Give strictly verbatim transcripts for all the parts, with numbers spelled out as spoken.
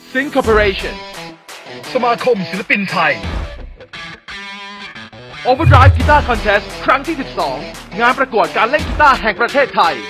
Sync Corporation สมาคมศิลปินไทย Overdrive Guitar Contest ครั้งที่สิบสองงานประกวดการเล่นกีตาร์แห่งประเทศไทย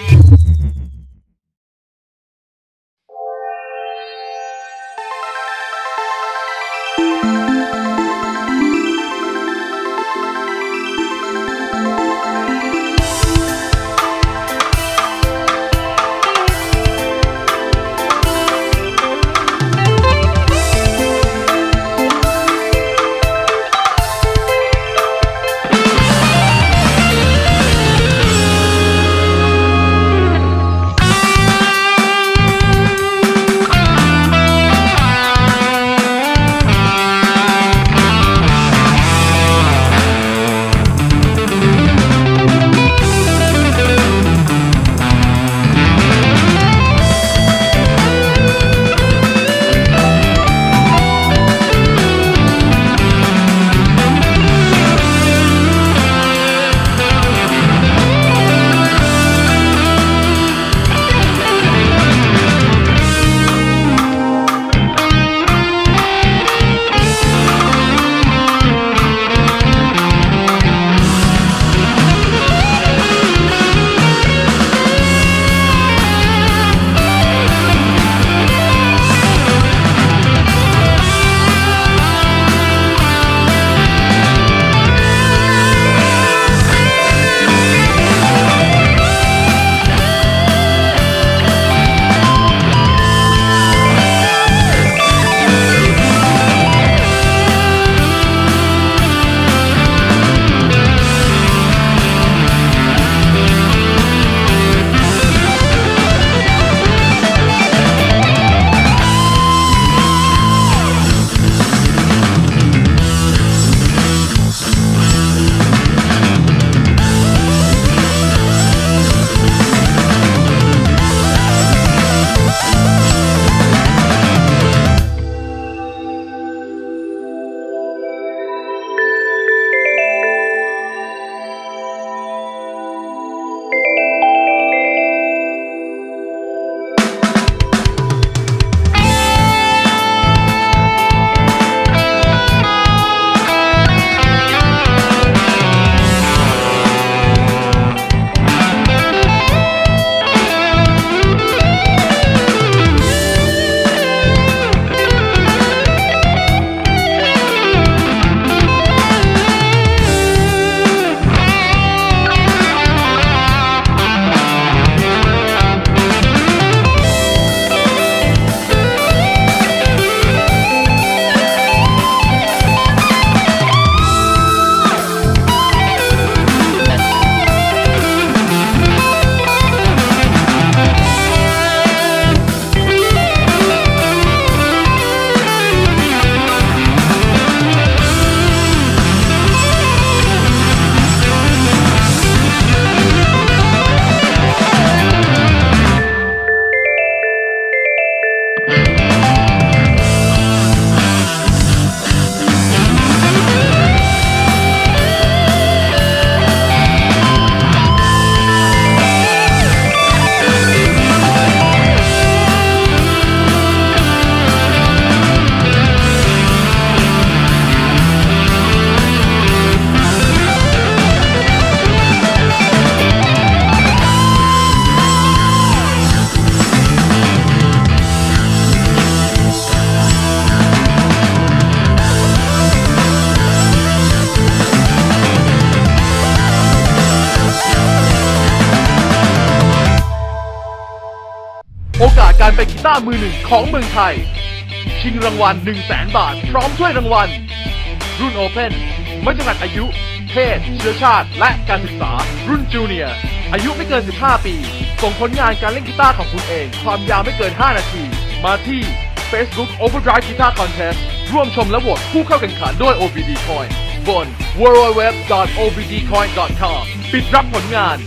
โอกาสการเป็นกีตาร์มือหนึ่งของเมืองไทยชิงรางวัล หนึ่งแสน บาทพร้อมถ้วยรางวัลรุ่นโอเพ่นไม่จำกัดอายุเพศเชื้อชาติและการศึกษารุ่นจูเนียร์อายุไม่เกินสิบห้าปีส่งผลงานการเล่นกีตาร์ของคุณเองความยาวไม่เกินห้านาทีมาที่ Facebook Overdrive Guitar Contest ร่วมชมและโหวตผู้เข้าแข่งขันด้วย โอ บี ดี Coin บน ดับเบิลยู ดับเบิลยู ดับเบิลยู ดอท โอ บี ดี คอยน์ ดอท คอม ปิดรับผลงาน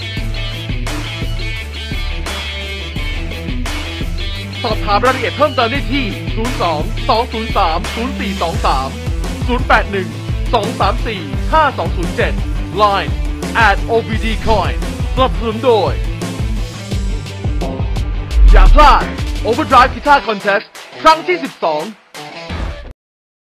สอบถามรายละเอียดเพิ่มเติมได้ที่ ศูนย์ สอง สอง ศูนย์ สาม ศูนย์ สี่ สอง สาม ศูนย์ แปด หนึ่ง สอง สาม สี่ ห้า สอง ศูนย์ เจ็ด ไลน์ แอท โอ บี ดี คอยน์ สนับสนุนโดยอย่าพลาด Overdrive Guitar Contest ครั้งที่สิบสอง